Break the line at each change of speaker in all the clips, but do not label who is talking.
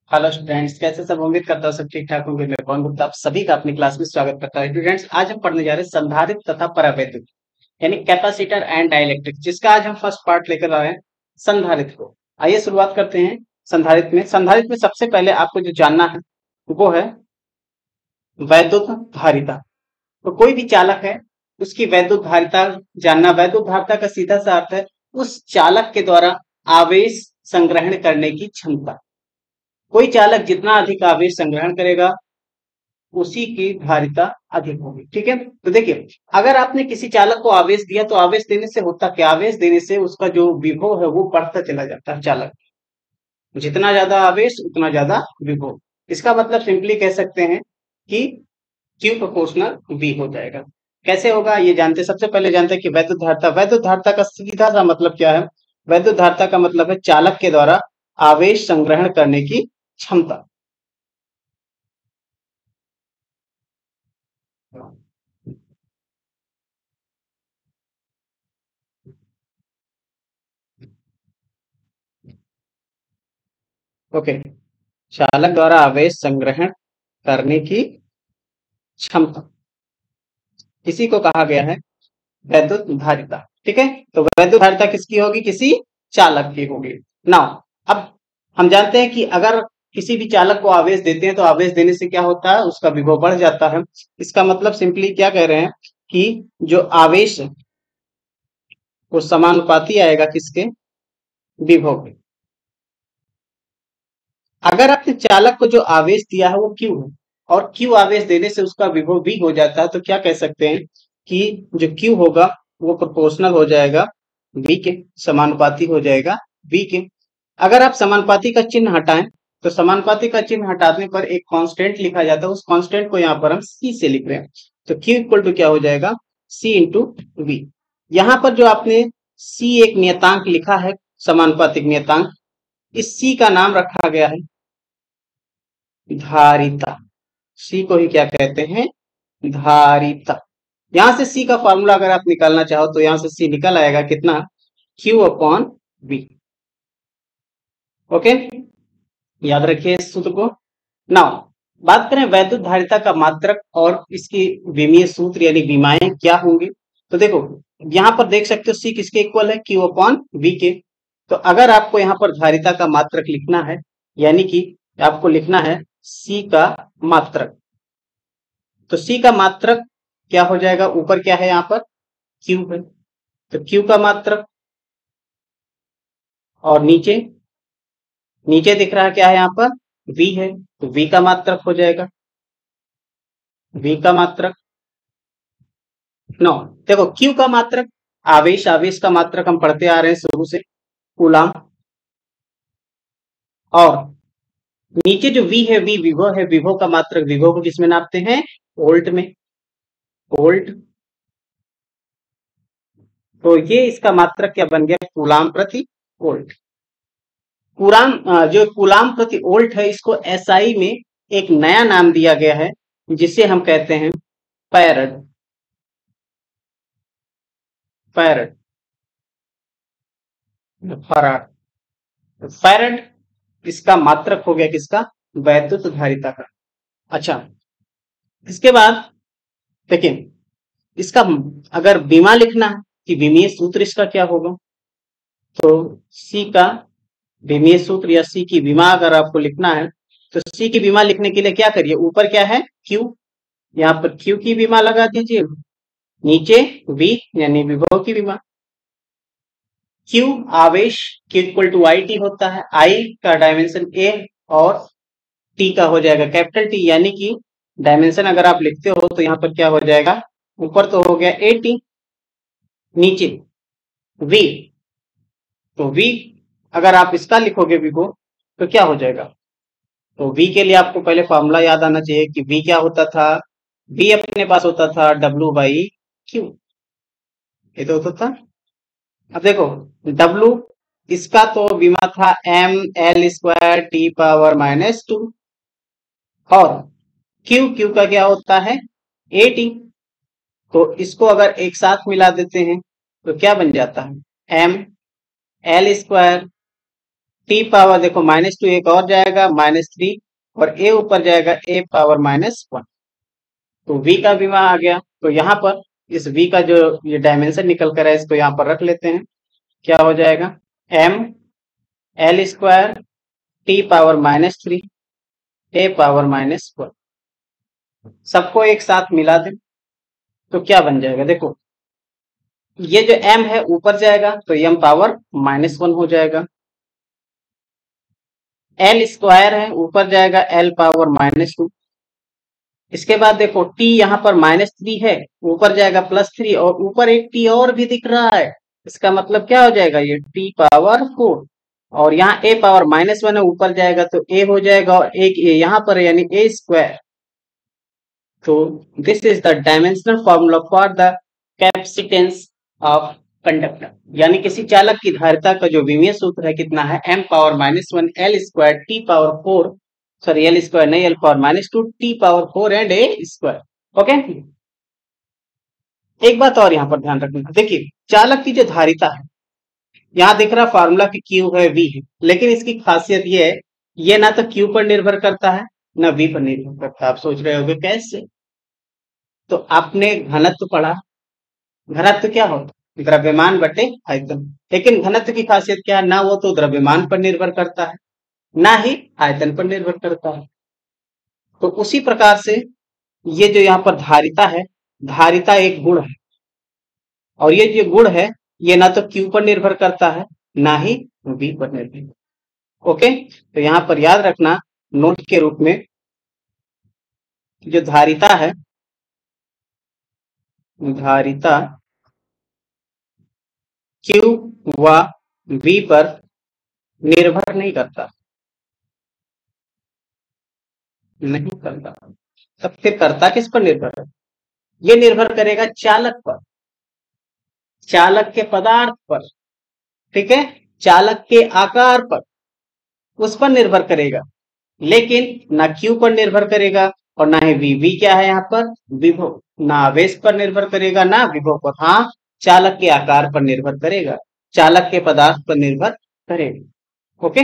Hello students, कैसे सब? उम्मीद करता हूँ सब ठीक ठाक होंगे। मैं पवन गुप्ता आप सभी का अपनी क्लास में स्वागत करता हूँ। स्टूडेंट्स, आज हम पढ़ने जा रहे हैं संधारित्र तथा परावैद्युत यानी कैपेसिटर एंड डाइलेक्ट्रिक, जिसका आज हम फर्स्ट पार्ट लेकर आए हैं, संधारित्र को। आइए शुरुआत करते हैं। संधारित्र में सबसे पहले आपको जो जानना है वो है वैद्युत धारिता। तो कोई भी चालक है, उसकी वैद्युत धारिता जानना। वैद्युत धारिता का सीधा सा अर्थ है उस चालक के द्वारा आवेश संग्रहण करने की क्षमता। कोई चालक जितना अधिक आवेश संग्रहण करेगा उसी की धारिता अधिक होगी। ठीक है, तो देखिए, अगर आपने किसी चालक को आवेश दिया तो आवेश देने से होता क्या? आवेश देने से उसका जो विभव है वो बढ़ता चला जाता है। चालक जितना ज्यादा आवेश उतना ज्यादा विभव। इसका मतलब सिंपली कह सकते हैं कि Q प्रोपोर्शनल V हो जाएगा। कैसे होगा ये जानते हैं। सबसे पहले जानते हैं कि वैद्युत धारिता का सीधा सा मतलब क्या है। वैद्युत धारिता का मतलब है चालक के द्वारा आवेश संग्रहण करने की क्षमता। ओके, चालक द्वारा आवेश संग्रहण करने की क्षमता, इसी को कहा गया है वैद्युत धारिता। ठीक है, तो वैद्युत धारिता किसकी होगी? किसी चालक की होगी। नाउ अब हम जानते हैं कि अगर किसी भी चालक को आवेश देते हैं तो आवेश देने से क्या होता है? उसका विभव बढ़ जाता है। इसका मतलब सिंपली क्या कह रहे हैं कि जो आवेश है वो समानुपाती आएगा किसके? विभव के। अगर आपने चालक को जो आवेश दिया है वो Q है और Q आवेश देने से उसका विभव V हो जाता है, तो क्या कह सकते हैं कि जो Q होगा वो प्रोपोर्शनल हो जाएगा V के, समानुपाती हो जाएगा V के। अगर आप समानुपाती का चिन्ह हटाएं तो समानुपाती का चिन्ह हटाने पर एक कांस्टेंट लिखा जाता है। उस कांस्टेंट को यहाँ पर हम C से लिख रहे हैं, तो Q इक्वल टू क्या हो जाएगा? C into V। यहाँ पर जो आपने C एक नियतांक लिखा है, समानुपातिक नियतांक, इस C का नाम रखा गया है धारिता। सी को ही क्या कहते हैं? धारिता। यहां से सी का फॉर्मूला अगर आप निकालना चाहो तो यहां से सी निकल आएगा कितना? Q upon V। ओके, याद रखिए इस सूत्र को। नाउ बात करें वैद्युत धारिता का मात्रक और इसकी विमीय सूत्र यानी विमाएं क्या होंगी। तो देखो, यहां पर देख सकते हो सी किसके इक्वल है? Q अपॉन V के। तो अगर आपको यहाँ पर धारिता का मात्रक लिखना है, यानी कि आपको लिखना है C का मात्रक, तो C का मात्रक क्या हो जाएगा? ऊपर क्या है यहाँ पर? Q है, तो Q का मात्रक, और नीचे नीचे दिख रहा है क्या है यहाँ पर? V है, तो V का मात्रक हो जाएगा। V का मात्रक नो, देखो Q का मात्रक आवेश, आवेश का मात्रक हम पढ़ते आ रहे हैं शुरू से, कूलाम। और नीचे जो V है, V विभव है, विभव का मात्रक, विभव को किसमें नापते हैं? वोल्ट में, वोल्ट। तो ये इसका मात्रक क्या बन गया? कूलाम प्रति वोल्ट। कूलाम जो कूलाम प्रति वोल्ट है, इसको एसआई में एक नया नाम दिया गया है जिसे हम कहते हैं फैरड। फैरड, फराड, फैरड इसका मात्रक हो गया किसका? वैद्युत धारिता का। अच्छा, इसके बाद देखिए, इसका अगर विमा लिखना है कि विमीय सूत्र इसका क्या होगा, तो सी का विमीय सूत्र या सी की विमा अगर आपको लिखना है तो सी की विमा लिखने के लिए क्या करिए? ऊपर क्या है? Q, यहाँ पर Q की विमा लगा दीजिए, नीचे V यानी विभव की विमा। Q आवेश, Q equal to I T होता है, I का डायमेंशन A और T का हो जाएगा कैपिटल T, यानी कि डायमेंशन अगर आप लिखते हो तो यहाँ पर क्या हो जाएगा? ऊपर तो हो गया AT, नीचे V, तो V अगर आप इसका लिखोगे V को तो क्या हो जाएगा? तो V के लिए आपको पहले फॉर्मूला याद आना चाहिए कि V क्या होता था? V अपने पास होता था W बाई Q, ये तो होता था। अब देखो W, इसका तो विमा था ml² T⁻⁻², और Q का क्या होता है? AT। तो इसको अगर एक साथ मिला देते हैं तो क्या बन जाता है? ml² टी पावर देखो -2 एक और जाएगा -3 और ए ऊपर जाएगा ए पावर -1, तो v का भी वहां आ गया। तो यहाँ पर इस v का जो ये डायमेंशन निकल कर है इसको यहाँ पर रख लेते हैं। क्या हो जाएगा m l square T power -3 A power -1, सबको एक साथ मिला दें तो क्या बन जाएगा देखो, ये जो m है ऊपर जाएगा तो m पावर -1 हो जाएगा, l स्क्वायर है ऊपर जाएगा l पावर -2, इसके बाद देखो t यहाँ पर -3 है ऊपर जाएगा +3 और ऊपर एक t और भी दिख रहा है, इसका मतलब क्या हो जाएगा ये t पावर 4 और यहाँ a पावर -1 है ऊपर जाएगा तो a हो जाएगा और एक a यहाँ पर है यानी a स्क्वायर। तो this is the dimensional formula for the capacitance of conductor, यानी किसी चालक की धारिता का जो विमीय सूत्र है कितना है m power -1 l square T power 4, sorry l square नहीं l power -2 T power 4 and a square. Okay, एक बात और यहाँ पर ध्यान रखना, देखिए चालक की जो धारिता है यहाँ दिख रहा फार्मूला की Q है V है, लेकिन इसकी खासियत ये है ये ना तो Q पर निर्भर करता है ना V पर निर्भर करता है। आप सोच रहे होंगे कैसे, तो आपने घनत्व पढ़ा, घनत्व क्या होता है द्रव्यमान बटे आयतन, लेकिन घनत्व की खासियत क्या है ना वो तो द्रव्यमान पर निर्भर करता है ना ही आयतन पर निर्भर करता है। तो उसी प्रकार से ये जो यहाँ पर धारिता है, धारिता एक गुण है और ये जो गुण है ये ना तो Q पर निर्भर करता है ना ही V पर निर्भर। ओके, तो यहाँ पर याद रखना नोट के रूप में जो धारिता है, धारिता Q व V पर निर्भर नहीं करता, नहीं करता, तब फिर करता किस पर निर्भर है, ये निर्भर करेगा चालक पर, चालक के पदार्थ पर, ठीक है, चालक के आकार पर, उस पर निर्भर करेगा, लेकिन ना Q पर निर्भर करेगा और ना ही V क्या है यहाँ पर विभव, ना आवेश पर निर्भर करेगा ना विभव पर, हाँ चालक के आकार पर निर्भर करेगा, चालक के पदार्थ पर निर्भर करेगा। ओके,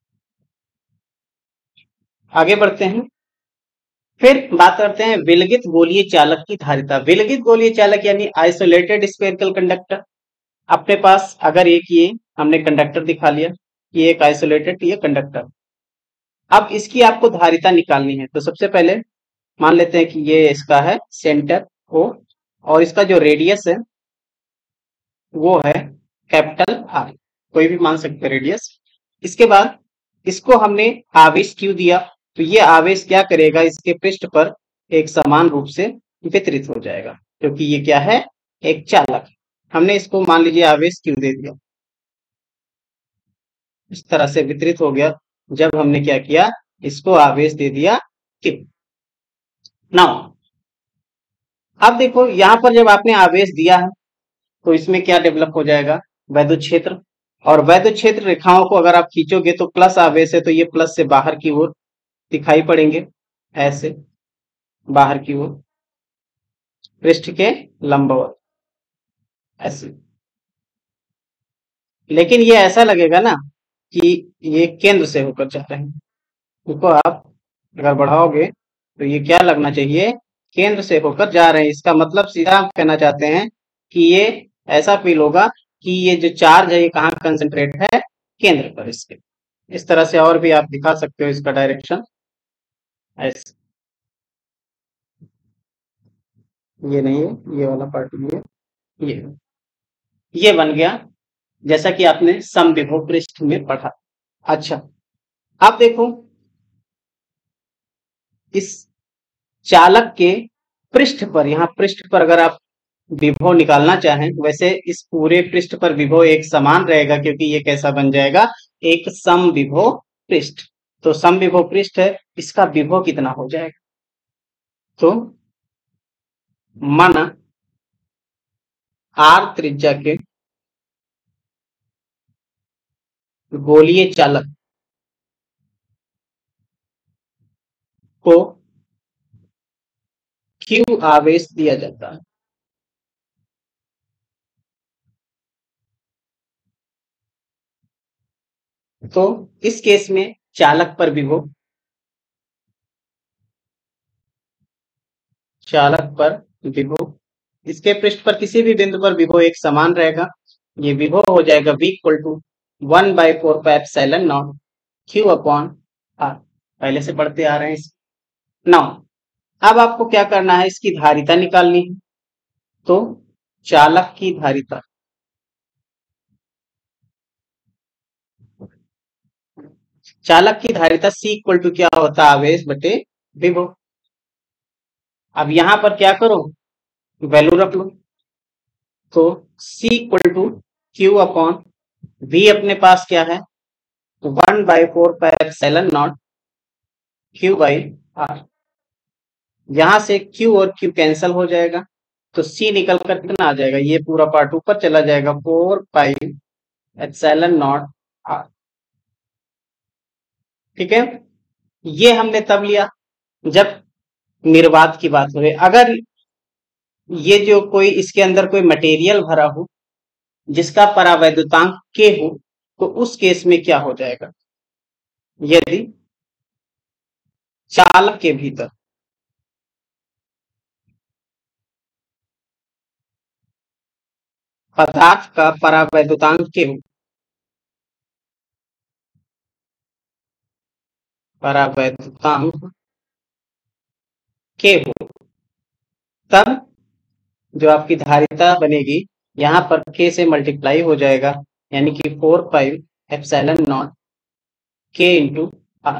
आगे बढ़ते हैं, फिर बात करते हैं विलगित गोलीय चालक की धारिता। विलगित गोलीय चालक यानी आइसोलेटेड स्फेरिकल कंडक्टर, अपने पास अगर एक ये हमने कंडक्टर दिखा लिया, ये एक आइसोलेटेड ये कंडक्टर, अब इसकी आपको धारिता निकालनी है। तो सबसे पहले मान लेते हैं कि ये इसका है सेंटर O और इसका जो रेडियस है वो है कैपिटल R, कोई भी मान सकते हैं रेडियस। इसके बाद इसको हमने आवेश Q दिया, तो ये आवेश क्या करेगा इसके पृष्ठ पर एक समान रूप से वितरित हो जाएगा, क्योंकि ये क्या है एक चालक, हमने इसको मान लीजिए आवेश Q दे दिया, इस तरह से वितरित हो गया जब हमने क्या किया इसको आवेश दे दिया Q। नाउ अब देखो यहाँ पर जब आपने आवेश दिया है तो इसमें क्या डेवलप हो जाएगा वैद्युत क्षेत्र, और वैद्युत क्षेत्र रेखाओं को अगर आप खींचोगे तो प्लस आवेश है तो ये प्लस से बाहर की ओर दिखाई पड़ेंगे, ऐसे बाहर की ओर पृष्ठ के लंबवत ऐसे, लेकिन ये ऐसा लगेगा ना कि ये केंद्र से होकर जा रहे हैं, देखो आप अगर बढ़ाओगे तो ये क्या लगना चाहिए केंद्र से होकर जा रहे हैं, इसका मतलब सीधा आप कहना चाहते हैं कि ये ऐसा फील होगा कि ये जो चार्ज है ये कहाँ कंसंट्रेट है केंद्र पर इसके, इस तरह से और भी आप दिखा सकते हो इसका डायरेक्शन ऐसे, ये नहीं है ये वाला पार्ट, ये बन गया जैसा कि आपने समविभव पृष्ठ में पढ़ा। अच्छा अब देखो इस चालक के पृष्ठ पर, यहाँ पृष्ठ पर अगर आप विभव निकालना चाहें, वैसे इस पूरे पृष्ठ पर विभव एक समान रहेगा क्योंकि ये कैसा बन जाएगा एक समविभव पृष्ठ, तो समविभव पृष्ठ है इसका विभव कितना हो जाएगा, तो माना R त्रिज्या के गोलीय चालक को Q आवेश दिया जाता है, तो इस केस में चालक पर विभव, चालक पर विभव, इसके पृष्ठ पर किसी भी बिंदु पर विभव एक समान रहेगा। ये विभव हो जाएगा V equal to 1/4 pi epsilon naught Q upon R। पहले से पढ़ते आ रहे हैं। नाउ अब आपको क्या करना है, इसकी धारिता निकालनी है। तो चालक की धारिता, चालक की धारिता C इक्वल टू क्या होता है, आवेश बटे विभव। अब यहां पर क्या करो, वैल्यू रख लो। तो C equal to Q upon V अपने पास क्या है, 1/4 pi epsilon naught Q by R। यहां से Q और Q कैंसिल हो जाएगा, तो C निकल कर कितना आ जाएगा, ये पूरा पार्ट ऊपर चला जाएगा, 4 पाई एप्सिलॉन नॉट R। ठीक है, ये हमने तब लिया जब निर्वात की बात हो रही। अगर ये जो कोई इसके अंदर कोई मटेरियल भरा हो जिसका परावैद्युतांक K हो, तो उस केस में क्या हो जाएगा, यदि चालक के भीतर पदार्थ का परावैद्युतांक K हो, परावैद्युतांक K हो, तब जो आपकी धारिता बनेगी यहां पर K से मल्टीप्लाई हो जाएगा, यानी कि 4 pi epsilon naught K into R।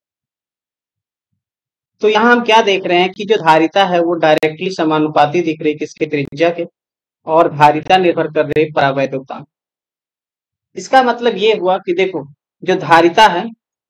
तो यहां हम क्या देख रहे हैं कि जो धारिता है वो डायरेक्टली समानुपाती दिख रही है किसके, त्रिज्या के, और धारिता निर्भर कर रही है परावैद्युतांक। इसका मतलब ये हुआ कि देखो, जो धारिता है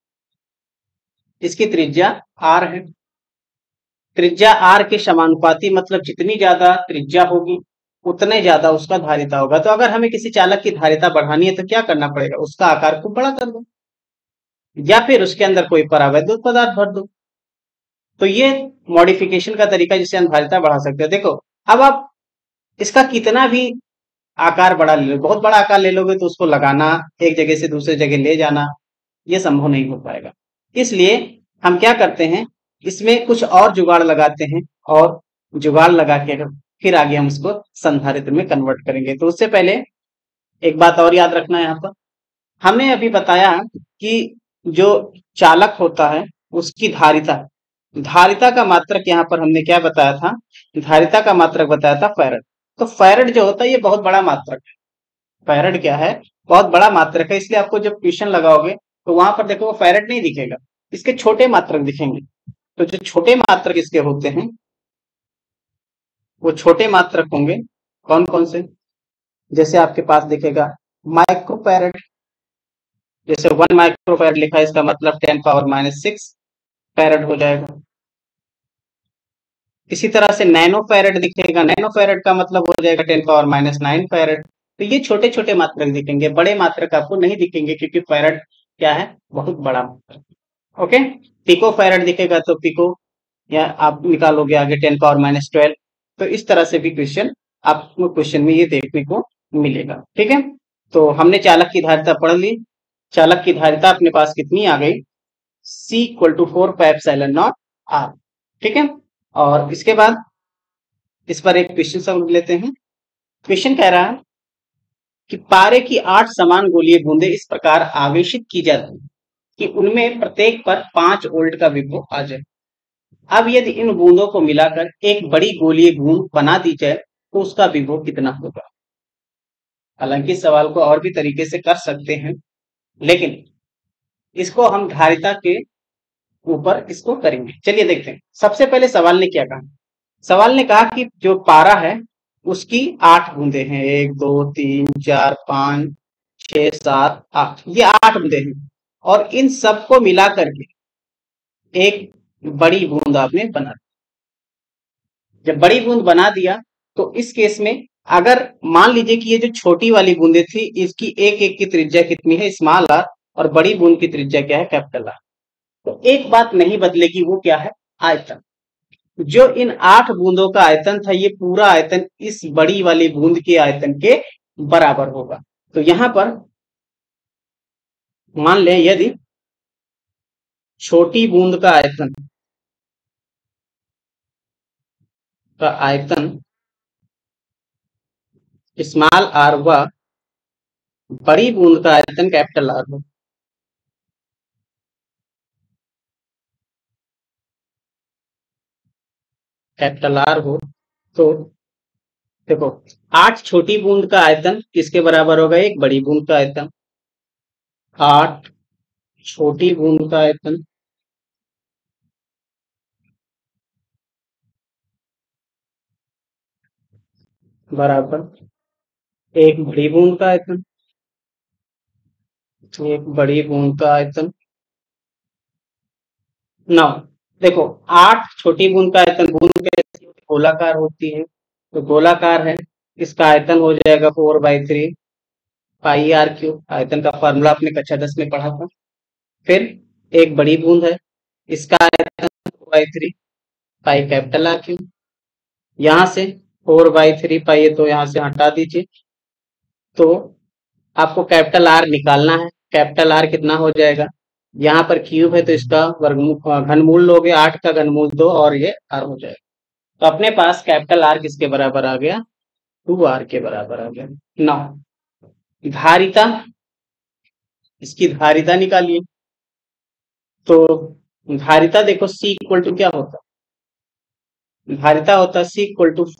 इसकी त्रिज्या R है, त्रिज्या R के समानुपाती, मतलब जितनी ज्यादा त्रिज्या होगी उतने ज्यादा उसका धारिता होगा। तो अगर हमें किसी चालक की धारिता बढ़ानी है तो क्या करना पड़ेगा, उसका आकार को बड़ा कर दो या फिर उसके अंदर कोई परावैद्युत पदार्थ भर दो। तो ये मॉडिफिकेशन का तरीका जिससे हम धारिता बढ़ा सकते हैं। देखो, अब आप इसका कितना भी आकार बड़ा ले लो, बहुत बड़ा आकार ले लोगे तो उसको लगाना, एक जगह से दूसरे जगह ले जाना, ये संभव नहीं हो पाएगा। इसलिए हम क्या करते हैं, इसमें कुछ और जुगाड़ लगाते हैं, और जुगाड़ लगा के फिर आगे हम उसको संधारित्र में कन्वर्ट करेंगे। तो उससे पहले एक बात और याद रखना है, यहाँ पर हमने अभी बताया कि जो चालक होता है उसकी धारिता, धारिता का मात्रक यहाँ पर हमने क्या बताया था, धारिता का मात्रक बताया था फैरड। तो फैरड जो होता है ये बहुत बड़ा मात्रक है। फैरड क्या है, बहुत बड़ा मात्रक है। इसलिए आपको जब ट्यूशन लगाओगे तो वहां पर देखो वो फैरड नहीं दिखेगा, इसके छोटे मात्रक दिखेंगे। तो जो छोटे मात्रक इसके होते हैं वो छोटे मात्रक होंगे कौन कौन से, जैसे आपके पास दिखेगा माइक्रोफैरड, जैसे 1 माइक्रोफैरड लिखा है इसका मतलब 10⁻⁻⁶ फैरड हो जाएगा। इसी तरह से नैनो फैरड दिखेगा, नैनो फैरड का मतलब हो जाएगा 10⁻⁹ फैरड। तो ये छोटे छोटे मात्रक दिखेंगे, बड़े मात्रक आपको नहीं दिखेंगे, क्योंकि फैरड क्या है, बहुत बड़ा मात्रक। ओके, पिको फैरड दिखेगा तो पिको, या आप निकालोगे आगे 10⁻12। तो इस तरह से भी क्वेश्चन आपको क्वेश्चन में ये देखने को मिलेगा। ठीक है, तो हमने चालक की धारिता पढ़ ली। चालक की धारिता अपने पास कितनी आ गई, C equal to 4 pi epsilon naught R। ठीक है, और इसके बाद इस पर एक क्वेश्चन समझ लेते हैं। क्वेश्चन कह रहा है कि पारे की 8 समान गोलीय बूंदें इस प्रकार आवेशित की जाती हैं कि उनमें प्रत्येक पर 5 वोल्ट का विभव आ जाए। अब यदि इन बूंदों को मिलाकर एक बड़ी गोलीय बूंद बना दी जाए तो उसका विभव कितना होगा। हालांकि सवाल को और भी तरीके से कर सकते हैं, लेकिन इसको हम धारिता के ऊपर इसको करेंगे। चलिए देखते हैं। सबसे पहले सवाल ने क्या कहा, सवाल ने कहा कि जो पारा है उसकी 8 बूंदे हैं, 1 2 3 4 5 6 7 8, ये 8 बूंदे हैं, और इन सबको मिला करके एक बड़ी बूंद आपने बना दी। जब बड़ी बूंद बना दिया तो इस केस में अगर मान लीजिए कि ये जो छोटी वाली बूंदे थी इसकी एक एक की त्रिज्या कितनी है, स्मॉल आर, और बड़ी बूंद की त्रिज्या क्या है, कैपिटल आर। तो एक बात नहीं बदलेगी, वो क्या है, आयतन। जो इन 8 बूंदों का आयतन था ये पूरा आयतन इस बड़ी वाली बूंद के आयतन के बराबर होगा। तो यहां पर मान लें यदि छोटी बूंद का आयतन स्मॉल आर व बड़ी बूंद का आयतन कैपिटल आर हो। कैपिटल आर हो तो देखो 8 छोटी बूंद का आयतन किसके बराबर होगा? एक बड़ी बूंद का आयतन। 8 छोटी बूंद का आयतन बराबर एक बड़ी बूंद का आयतन। एक बड़ी बूंद का आयतन। नौ देखो 8 छोटी बूंद का आयतन, बूंद कैसी होती है? गोलाकार होती है, तो गोलाकार है, इसका आयतन हो जाएगा 4/3 पाई आर क्यूब। आयतन का फॉर्मूला आपने कक्षा 10 में पढ़ा था। फिर एक बड़ी बूंद है, इसका आयतन 4/3 पाई कैपिटल आर क्यूब। यहां से 4/3 पाई है तो यहां से हटा दीजिए, तो आपको कैपिटल आर निकालना है। कैपिटल आर कितना हो जाएगा? यहाँ पर क्यूब है तो इसका वर्गमूल घनमूल लोगे, 8 का घनमूल 2 और ये आर हो जाएगा। तो अपने पास कैपिटल आर किसके बराबर आ गया? 2r के बराबर आ गया। नौ धारिता, इसकी धारिता निकालिए। तो धारिता देखो C इक्वल टू क्या होता है? धारिता होता है C equal to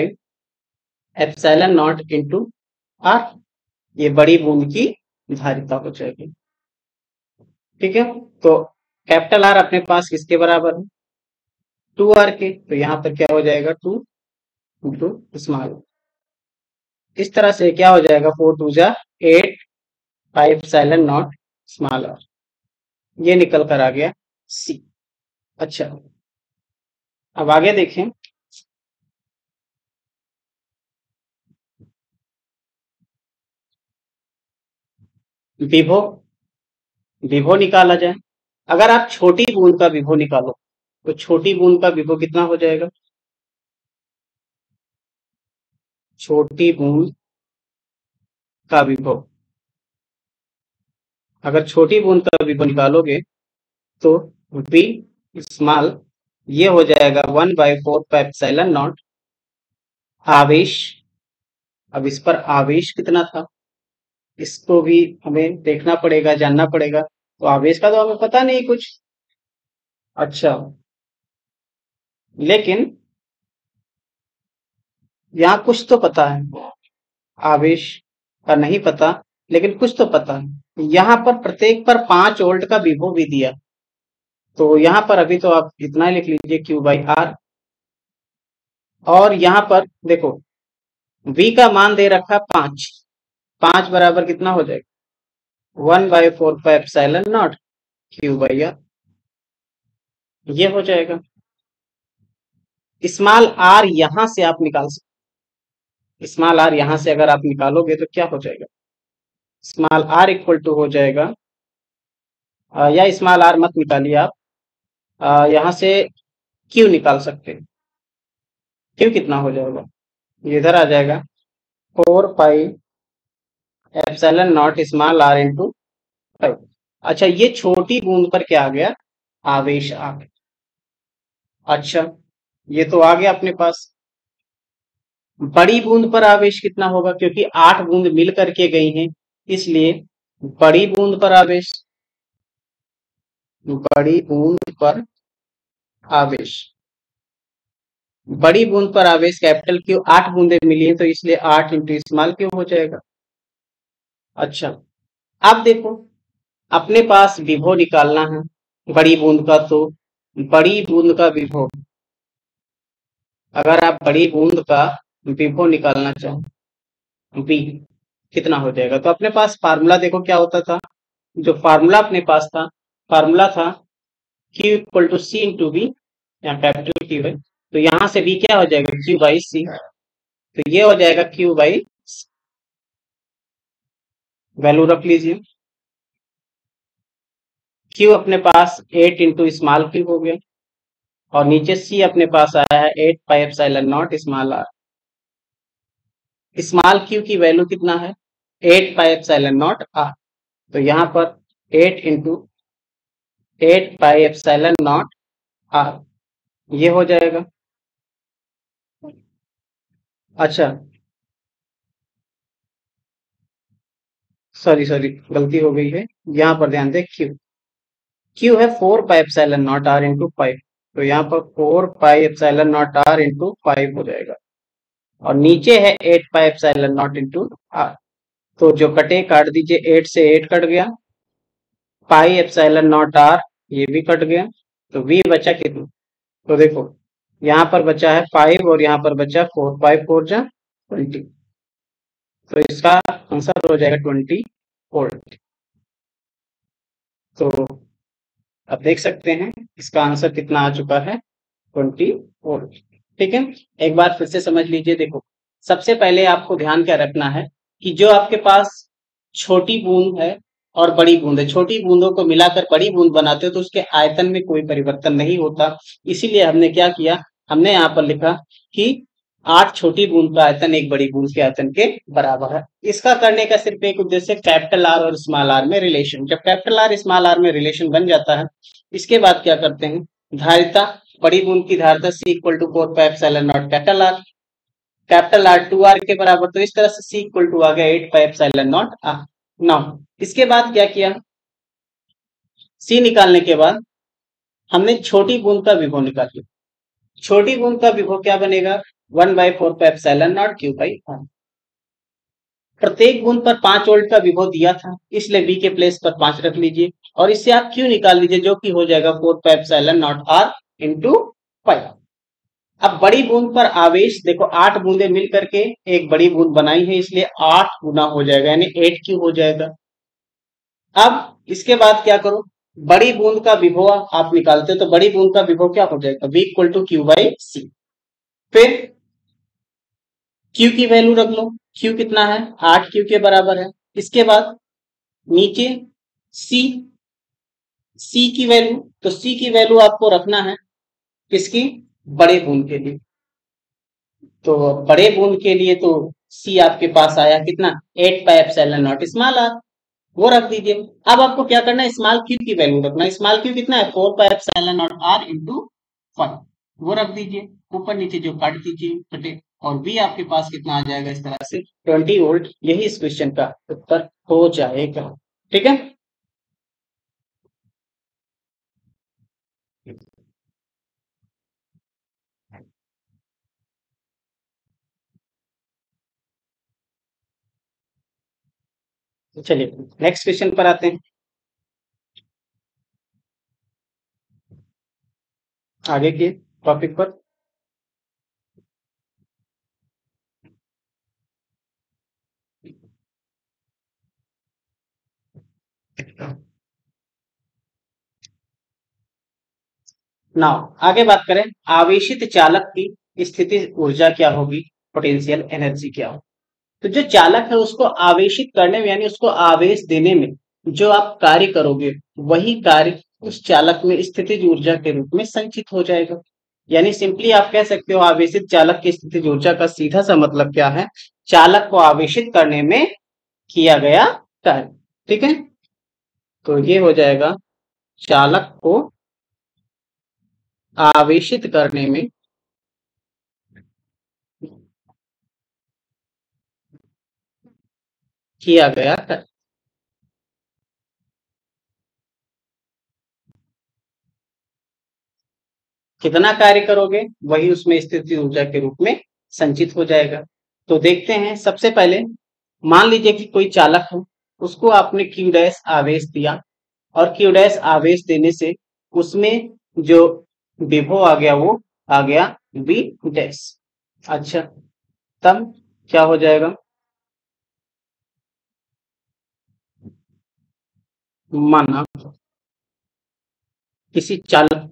4πε0 into R. ये बड़ी बूंद की धारिता हो जाएगी। ठीक है, तो कैपिटल आर अपने पास किसके बराबर है? 2r के। तो यहाँ पर क्या हो जाएगा? 2 इंटू स्मॉल। इस तरह से क्या हो जाएगा? 4 2 जा 8 πε0 स्मॉल आर। ये निकल कर आ गया C। अच्छा, अब आगे देखें। विभव, विभव निकाला जाए। अगर आप छोटी बूंद का विभव निकालो तो छोटी बूंद का विभव कितना हो जाएगा? छोटी बूंद का विभव, अगर छोटी बूंद का विभव निकालोगे तो V स्मॉल ये हो जाएगा 1/4πε0 आवेश। अब इस पर आवेश कितना था इसको भी हमें देखना पड़ेगा, जानना पड़ेगा। तो आवेश का तो हमें पता नहीं कुछ। अच्छा, लेकिन यहाँ कुछ तो पता है। आवेश का नहीं पता, लेकिन कुछ तो पता है। यहाँ पर प्रत्येक पर 5 वोल्ट का विभव भी दिया, तो यहाँ पर अभी तो आप इतना लिख लीजिए Q/R। और यहाँ पर देखो V का मान दे रखा 5। 5 बराबर कितना हो जाएगा? 1/4πε0 Q/R। ये हो जाएगा। स्मॉल आर यहां से आप निकाल सकते। स्मॉल आर यहां से अगर आप निकालोगे तो क्या हो जाएगा? स्मॉल आर इक्वल टू हो जाएगा, या स्मॉल आर मत निकालिए आप, यहां से क्यू निकाल सकते हैं। क्यू कितना हो जाएगा? ये इधर आ जाएगा 4πε0 स्मॉल आर इंटू 5। अच्छा, ये छोटी बूंद पर क्या आ गया? आवेश आ गया। अच्छा, ये तो आ गया अपने पास। बड़ी बूंद पर आवेश कितना होगा? क्योंकि 8 बूंद मिल करके गई हैं, इसलिए बड़ी बूंद पर आवेश, बड़ी बूंद पर आवेश, बड़ी बूंद पर आवेश कैपिटल क्यू, 8 बूंदे मिली हैं तो इसलिए 8 इंटू स्मॉल क्यू हो जाएगा। अच्छा, अब देखो अपने पास विभव निकालना है बड़ी बूंद का, तो बड़ी बूंद का विभव, अगर आप बड़ी बूंद का विभव निकालना चाहो V कितना हो जाएगा? तो अपने पास फार्मूला देखो क्या होता था। जो फार्मूला अपने पास था, फार्मूला था Q equal to C into V। यहाँ कैपिटल Q है तो यहाँ से V क्या हो जाएगा? Q/C। तो ये हो जाएगा Q/, वैल्यू रख लीजिए। Q अपने पास 8 इंटू स्मॉल क्यू हो गया, और नीचे C अपने पास आया है 8πε0 स्मॉल आर। स्मॉल क्यू की वैल्यू कितना है? 8πε0 आर। तो यहाँ पर 8 × 8 पाई एप्सिलॉन नॉट आर, ये हो जाएगा। अच्छा, सॉरी सॉरी, गलती हो गई है। यहाँ पर ध्यान दें, क्यू क्यू है 4 pi epsilon naught R into 5, तो यहाँ पर 4 pi epsilon naught R into 5 हो जाएगा। और नीचे है 8 pi epsilon naught into R, तो जो कटे काट दीजिए, 8 से 8 कट गया, पाई एप्सिलॉन नॉट आर ये भी कट गया, तो वी बचा कितना? तो देखो, यहाँ पर बचा है 5 और यहाँ पर बचा 4, 5 4 जा 20, तो इसका आंसर हो जाएगा 20 वोल्ट। तो अब देख सकते हैं इसका आंसर कितना आ चुका है, 20 वोल्ट। ठीक है, एक बार फिर से समझ लीजिए। देखो, सबसे पहले आपको ध्यान क्या रखना है कि जो आपके पास छोटी बूंद है और बड़ी बूंद है, छोटी बूंदों को मिलाकर बड़ी बूंद बनाते हो तो उसके आयतन में कोई परिवर्तन नहीं होता। इसीलिए हमने क्या किया, हमने यहाँ पर लिखा कि 8 छोटी बूंद का आयतन एक बड़ी बूंद के आयतन के बराबर है। इसका करने का सिर्फ एक उद्देश्य, कैपिटल आर और स्मॉल आर में रिलेशन। जब कैपिटल आर स्मॉल आर में रिलेशन बन जाता है, इसके बाद क्या करते हैं, धारिता, बड़ी बूंद की धारिता C equal to 4 pi epsilon naught capital R 2 R के बराबर, तो इस तरह से C इक्वल टू आ गया 8 pi epsilon naught R. Now इसके बाद क्या किया, C निकालने के बाद हमने छोटी बूंद का विभव निकाल लिया। छोटी बूंद का विभव क्या बनेगा, 1/4 पाई एप्सिलॉन नॉट Q/R। प्रत्येक बूंद पर 5 वोल्ट का विभव दिया था, इसलिए V के प्लेस पर 5 रख लीजिए और इससे आप Q निकाल लीजिए, जो कि हो जाएगा 4 pi epsilon naught R into 5। अब बड़ी बूंद पर आवेश देखो, 8 बूंदे मिल करके एक बड़ी बूंद बनाई है, इसलिए 8 गुना हो जाएगा, यानी 8Q हो जाएगा। अब इसके बाद क्या करो, बड़ी बूंद का विभव आप निकालते हो तो बड़ी बूंद का विभव क्या हो जाएगा, V इक्वल टू Q/C। फिर Q की वैल्यू रख लो, Q कितना है, 8Q के बराबर है। इसके बाद नीचे C, C की वैल्यू, तो C की वैल्यू आपको रखना है किसकी, बड़े बूंद के लिए। तो बड़े बूंद के लिए तो C आपके पास आया कितना, 8 pi epsilon naught small R, वो रख दीजिए। अब आपको क्या करना है, स्मॉल क्यू की वैल्यू रखना है। स्मॉल क्यू कितना है, 4 pi epsilon naught R into 5, वो रख दीजिए। ऊपर नीचे जो काट दीजिए कटे, और V आपके पास कितना आ जाएगा, इस तरह से 20 वोल्ट। यही इस क्वेश्चन का उत्तर हो जाएगा। ठीक है, चलिए नेक्स्ट क्वेश्चन पर आते हैं। आगे के टॉपिक पर। नाउ आगे बात करें, आवेशित चालक की स्थिति ऊर्जा क्या होगी, पोटेंशियल एनर्जी क्या होगी। तो जो चालक है उसको आवेशित करने में, यानी उसको आवेश देने में जो आप कार्य करोगे, वही कार्य उस चालक में स्थितिज ऊर्जा के रूप में संचित हो जाएगा। यानी सिंपली आप कह सकते हो, आवेशित चालक की स्थितिज ऊर्जा का सीधा सा मतलब क्या है, चालक को आवेशित करने में किया गया कार्य। ठीक है, तो ये हो जाएगा, चालक को आवेशित करने में किया गया कार्य। कितना कार्य करोगे, वही उसमें स्थितिज ऊर्जा के रूप में संचित हो जाएगा। तो देखते हैं, सबसे पहले मान लीजिए कि कोई चालक है, उसको आपने Q डैश आवेश दिया, और Q डैश आवेश देने से उसमें जो विभव आ गया वो आ गया V डैश। अच्छा, तब क्या हो जाएगा, माना किसी चालक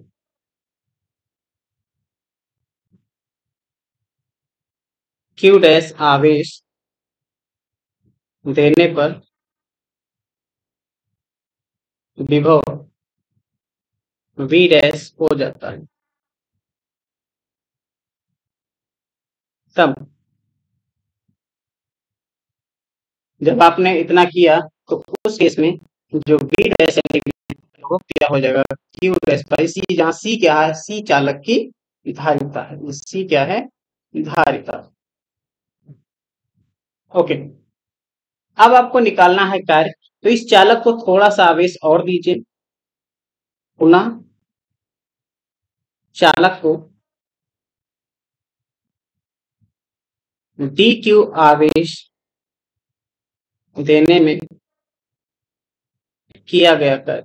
Q डैश आवेश देने पर विभव V डैश हो जाता है। तब जब आपने इतना किया तो उस केस में जो बी डैश वो क्या हो जाएगा, क्यू डैश बाई सी, जहां सी क्या है, सी चालक की धारिता है, सी क्या है, धारिता। ओके, अब आपको निकालना है कार्य, तो इस चालक को थोड़ा सा आवेश और दीजिए, पुनः चालक को डी क्यू आवेश देने में किया गया कार्य।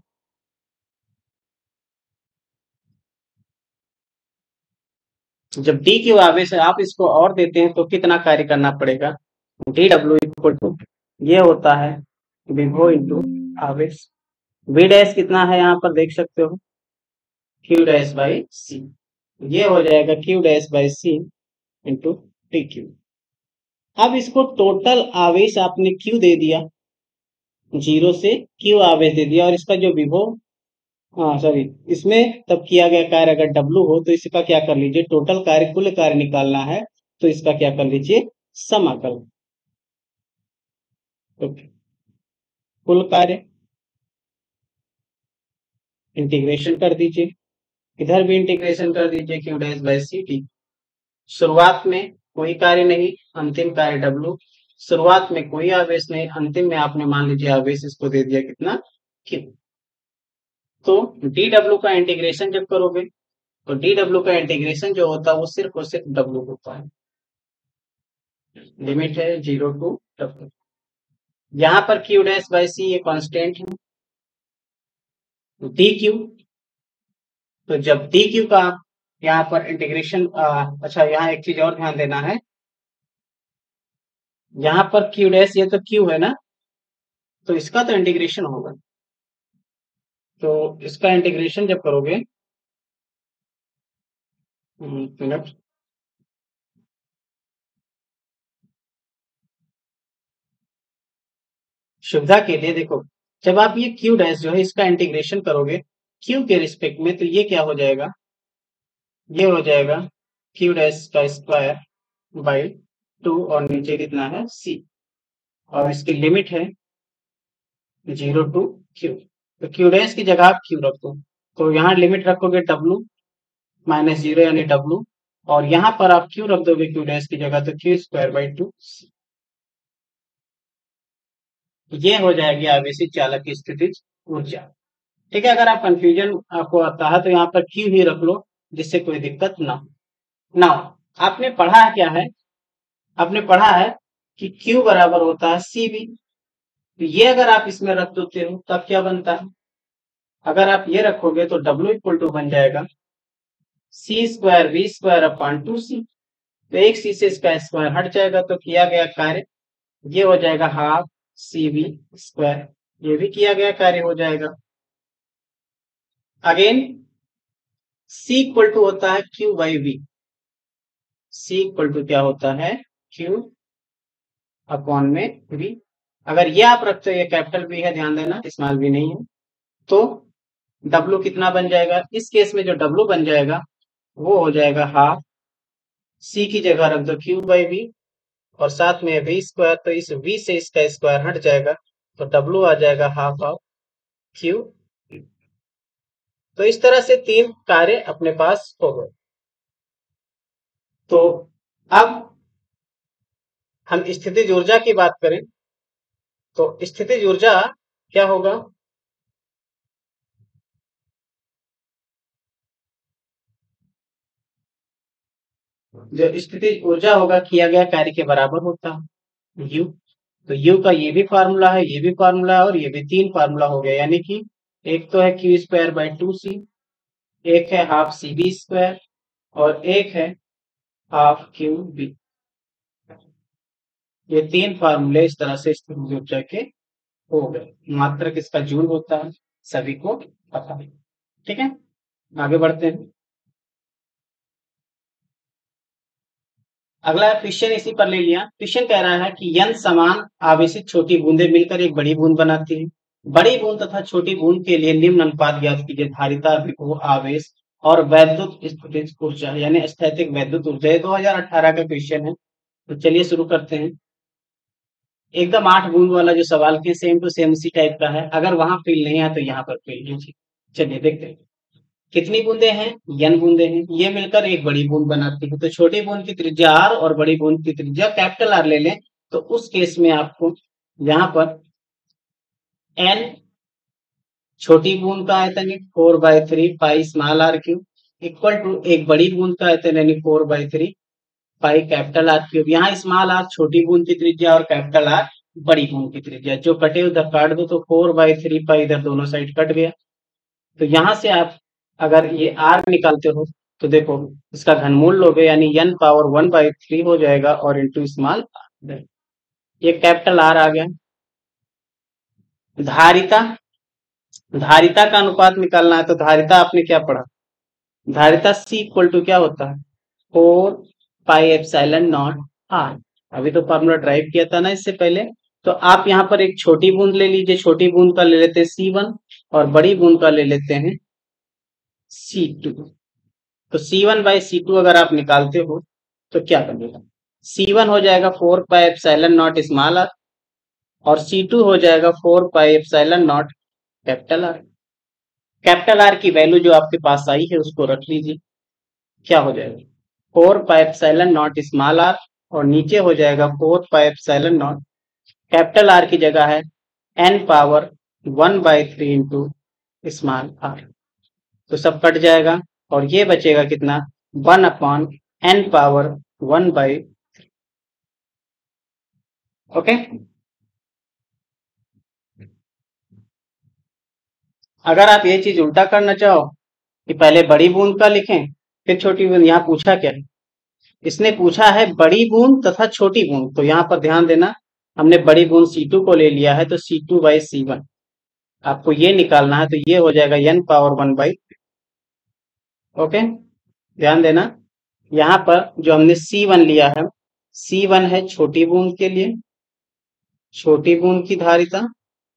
जब डी क्यू आवेश है, आप इसको और देते हैं तो कितना कार्य करना पड़ेगा, डी डब्ल्यू इक्वल टू, ये होता है विभव इंटू आवेश। वी डैश कितना है यहाँ पर देख सकते हो, क्यू डैश बाई सी, ये हो जाएगा Q dash by C into T Q. अब इसको टोटल आवेश आपने क्यू दे दिया, जीरो से क्यू आवेश दे दिया, और इसका जो विभव, हाँ सॉरी, इसमें तब किया गया कार्य अगर डब्लू हो तो इसका क्या कर लीजिए, टोटल कार्य कुल कार्य निकालना है तो इसका क्या कर लीजिए, समाकल। ओके, कुल कार्य इंटीग्रेशन कर दीजिए, इधर भी इंटीग्रेशन कर दीजिए, Q dash by C T. शुरुआत में कोई कार्य नहीं, अंतिम कार्य डब्लू, शुरुआत में कोई आवेश नहीं, अंतिम में आपने मान लीजिए आवेश इसको दे दिया कितना, क्यू। तो डी डब्ल्यू का इंटीग्रेशन जब करोगे तो डी डब्ल्यू का इंटीग्रेशन जो होता है वो सिर्फ और सिर्फ डब्ल्यू होता है, लिमिट है जीरो टू डब्ल्यू। यहाँ पर क्यू डैश बाई सी ये कांस्टेंट है, डी क्यू, तो जब डी क्यू का यहाँ पर इंटीग्रेशन, अच्छा यहाँ एक चीज और ध्यान देना है, यहाँ पर क्यू डैश ये तो क्यू है ना, तो इसका तो इंटीग्रेशन होगा, तो इसका इंटीग्रेशन जब करोगे, मिनट, सुविधा के लिए देखो, जब आप ये क्यू डैश जो है इसका इंटीग्रेशन करोगे क्यू के रिस्पेक्ट में, तो ये क्या हो जाएगा, ये हो जाएगा क्यू डैश का स्क्वायर बाई टू, और नीचे कितना है सी, और इसकी लिमिट है जीरो टू क्यू, तो क्यू डैश की जगह आप क्यू रख दो, तो यहाँ लिमिट रखोगे डब्लू माइनस जीरो यानी डब्लू, और यहाँ पर आप क्यू रख दोगे क्यू डैश की जगह, तो क्यू स्क्वायर बाई टू, ये हो जाएगी आवेशित चालक की स्थितिज ऊर्जा। ठीक है, अगर आप कंफ्यूजन आपको आता है तो यहाँ पर क्यू ही रख लो, जिससे कोई दिक्कत ना हो। ना, आपने पढ़ा है क्या है, आपने पढ़ा है कि Q बराबर होता है CV, तो ये अगर आप इसमें रख देते हो तब क्या बनता है, अगर आप ये रखोगे तो W इक्वल टू बन जाएगा C square V square upon two C, तो एक सी से इसका स्क्वायर हट जाएगा, तो किया गया कार्य ये हो जाएगा हाफ सी वी स्क्वायर, ये भी किया गया कार्य हो जाएगा। अगेन C इक्वल टू होता है Q by V, C equal to क्या होता है, Q अपॉन में V, अगर ये आप रखते हो, ये कैपिटल V है ध्यान देना, स्मॉल v नहीं है, तो W कितना बन जाएगा, इस केस में जो W बन जाएगा वो हो जाएगा हाफ, C की जगह रख दो Q बाई V, और साथ में V स्क्वायर, तो इस V से इसका स्क्वायर हट जाएगा, तो W आ जाएगा हाफ ऑफ Q। तो इस तरह से तीन कार्य अपने पास हो गए। तो अब हम स्थितिज ऊर्जा की बात करें, तो स्थितिज ऊर्जा क्या होगा, जो स्थितिज ऊर्जा होगा किया गया कार्य के बराबर होता है U, तो U का ये भी फार्मूला है, ये भी फार्मूला है, और ये भी तीन फार्मूला हो गया, यानी कि एक तो है Q square by two C, एक है हाफ सी बी स्क्वायर, और एक है हाफ क्यू बी। ये तीन फार्मूले इस तरह से स्थितिज ऊर्जा के हो गए, मात्रक किसका जूल होता है सभी को पता है। ठीक है, आगे बढ़ते हैं। अगला क्वेश्चन इसी पर ले लिया, क्वेश्चन कह रहा है कि n समान आवेशित छोटी बूंदें मिलकर एक बड़ी बूंद बनाती है, बड़ी बूंद तथा छोटी बूंद के लिए निम्न अनुपात ज्ञात कीजिए, धारिता, विभव, आवेश और वैद्युत स्थितिज ऊर्जा, यानी स्थैतिक वैद्युत ऊर्जा। 2018 का क्वेश्चन है, तो चलिए शुरू करते हैं। एकदम 8 बूंद वाला जो सवाल के सेम टू सेम उसी टाइप का है। अगर वहां फील नहीं है तो यहाँ पर फील लीजिए। चलिए देखते हैं कितनी बूंदे हैं, n बूंदे हैं, ये मिलकर एक बड़ी बूंद बनाती है। तो छोटी बूंद की त्रिज्या r और बड़ी बूंद की त्रिज्या कैपिटल R ले लें, तो उस केस में आपको यहाँ पर n छोटी बूंद का आयतन है 4/3 pi small r cube equal to एक बड़ी बूंद का आयतन यानी 4/3 पाई कैपिटल R क्यूब। यहाँ स्मॉल r छोटी बूंद की त्रिज्या और कैपिटल R बड़ी बूंद की त्रिज्या, जो कटे उधर काट दो तो 4/3 पाई इधर दोनों साइड कट गया। तो यहाँ से आप अगर ये r निकालते हो तो देखो इसका घनमूल लोगे यानी n पावर 1/3 हो जाएगा और इंटू स्मॉल r, ये कैपिटल R आ गया। धारिता, धारिता का अनुपात निकालना है तो धारिता आपने क्या पढ़ा, धारिता C इक्वल टू क्या होता है 4 पाई एप्सिलॉन नॉट r। अभी तो फॉर्मूला ड्राइव किया था ना इससे पहले। तो आप यहाँ पर एक छोटी बूंद ले लीजिए, छोटी बूंद का ले लेते हैं C1 और बड़ी बूंद का ले लेते हैं C2। तो C1/C2 अगर आप निकालते हो तो क्या बनेगा, C1 हो जाएगा 4 pi epsilon naught small r और C2 हो जाएगा 4 pi epsilon naught capital R। Capital R की वैल्यू जो आपके पास आई है उसको रख लीजिए, क्या हो जाएगा 4 pi epsilon naught small r और नीचे हो जाएगा 4 pi epsilon naught capital R की जगह है n power 1/3 into small r। तो सब कट जाएगा और ये बचेगा कितना 1/n पावर 1/। ओके, अगर आप ये चीज उल्टा करना चाहो कि पहले बड़ी बूंद का लिखें फिर छोटी बूंद, यहाँ पूछा क्या है, इसने पूछा है बड़ी बूंद तथा छोटी बूंद। तो यहाँ पर ध्यान देना हमने बड़ी बूंद C2 को ले लिया है तो C2/C1 आपको ये निकालना है, तो ये हो जाएगा n पावर 1/। ओके, ध्यान देना यहाँ पर जो हमने C1 लिया है, C1 है छोटी बूंद के लिए, छोटी बूंद की धारिता,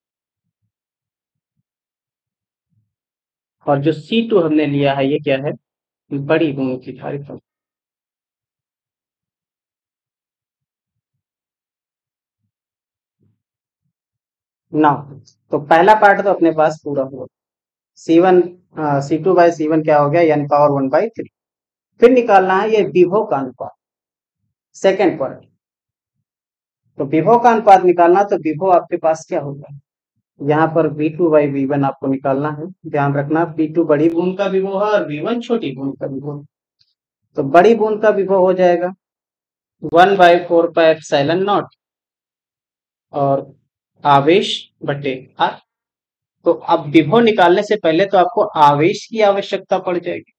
और जो C2 हमने लिया है ये क्या है, बड़ी बूंद की धारिता। ना, तो पहला पार्ट तो अपने पास पूरा हुआ। C1 C2/C1 क्या हो गया n पावर 1/3। फिर निकालना है ये विभव का अनुपात, सेकेंड पार्ट। तो विभव का अनुपात निकालना तो विभव आपके पास क्या होगा, यहाँ पर V2/V1 आपको निकालना है। ध्यान रखना V2 बड़ी बूंद का विभव है और V1 छोटी बूंद का विभव। तो बड़ी बूंद का विभव हो जाएगा 1/4 पाई एप्सिलॉन नॉट और आवेश बटे r। तो अब विभव निकालने से पहले तो आपको आवेश की आवश्यकता पड़ जाएगी,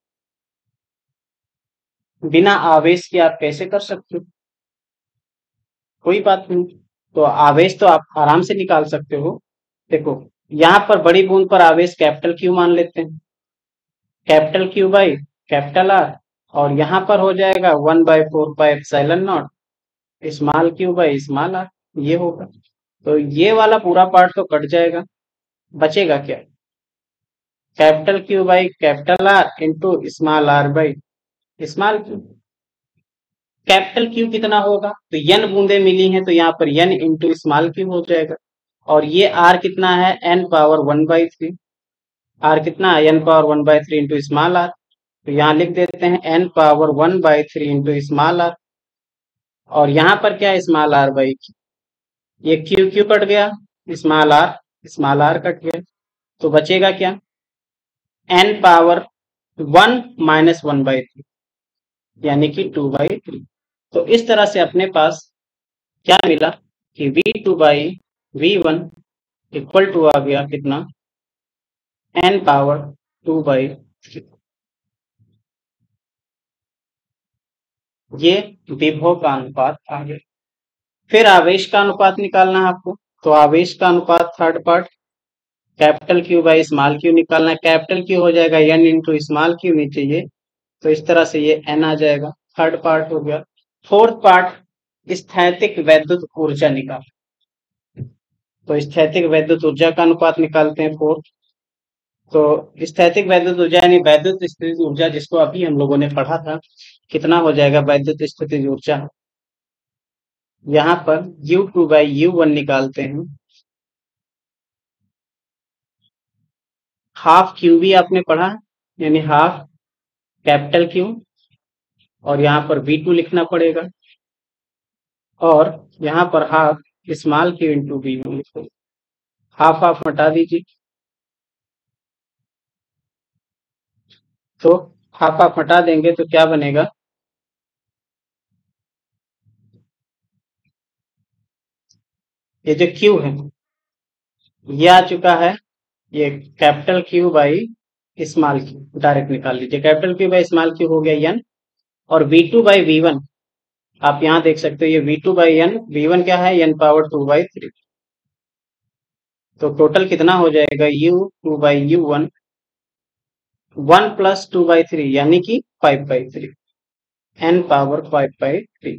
बिना आवेश के आप कैसे कर सकते हो, कोई बात नहीं। तो आवेश तो आप आराम से निकाल सकते हो। देखो यहाँ पर बड़ी बूंद पर आवेश कैपिटल Q मान लेते हैं, कैपिटल Q/कैपिटल R, और यहाँ पर हो जाएगा 1/4 पाई एप्सिलॉन नॉट स्मॉल Q/स्मॉल r, ये होगा। तो ये वाला पूरा पार्ट तो कट जाएगा, बचेगा क्या, कैपिटल Q/कैपिटल R इंटू स्मॉल r/स्मॉल q। कैपिटल Q कितना होगा, तो n बूंदे मिली हैं तो यहाँ पर n इंटू स्मॉल q हो जाएगा। और ये r कितना है n पावर 1/3, r कितना है n power 1/3 into small r। तो यहाँ लिख देते हैं n power 1/3 into small r, और यहाँ पर क्या है स्मॉल r/q, ये q कट गया, स्मॉल r कट गया, तो बचेगा क्या n पावर 1 माइनस 1/3 यानी कि 2/3। तो इस तरह से अपने पास क्या मिला कि V2/V1 इक्वल टू आ गया कितना n पावर 2/3। ये विभव का अनुपात आ गया। फिर आवेश का अनुपात निकालना है आपको, तो आवेश का अनुपात थर्ड पार्ट कैपिटल Q/स्मॉल q निकालना है। कैपिटल Q हो जाएगा n इंटू स्मॉल q, नीचे ये, तो इस तरह से ये n आ जाएगा, थर्ड पार्ट हो गया। फोर्थ पार्ट स्थैतिक वैद्युत ऊर्जा निकाल, तो स्थैतिक वैद्युत ऊर्जा का अनुपात निकालते हैं फोर्थ। तो स्थैतिक वैद्युत ऊर्जा यानी वैद्युत स्थितिज ऊर्जा, जिसको अभी हम लोगों ने पढ़ा था, कितना हो जाएगा वैद्युत स्थितिज ऊर्जा यहाँ पर U2 बाई U1 निकालते हैं। हाफ क्यू भी आपने पढ़ा, यानी हाफ कैपिटल क्यू, और यहाँ पर V2 लिखना पड़ेगा, और यहाँ पर half small Q into V1 लिखो। हाफ हाफ हटा दीजिए, तो हाफ हाफ हटा देंगे तो क्या बनेगा, ये जो क्यू है ये आ चुका है, ये capital Q by small Q direct निकाल लीजिए। Capital Q by small Q हो गया एन, और V2 बाई V1 आप यहाँ देख सकते हो, ये V2 बाई एन, V1 क्या है, एन पावर 2/3। तो टोटल कितना हो जाएगा, U2 बाई U1 1 प्लस 2/3 यानी कि 5/3, एन पावर 5/3।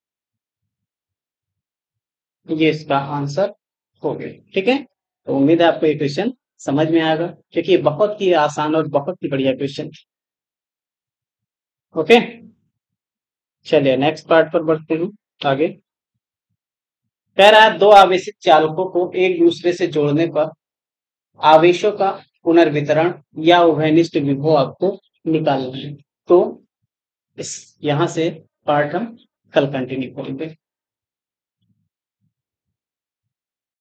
ये इसका आंसर हो गया। ठीक है, तो उम्मीद है आपको ये क्वेश्चन समझ में आएगा, क्योंकि ये बहुत ही आसान और बहुत ही बढ़िया क्वेश्चन। ओके, चलिए नेक्स्ट पार्ट पर बढ़ते हैं आगे। कह रहा है दो आवेशित चालकों को एक दूसरे से जोड़ने पर आवेशों का पुनर्वितरण या उभयनिष्ठ विभव आपको निकालना है। तो इस यहाँ से पार्ट हम कल कंटिन्यू करेंगे।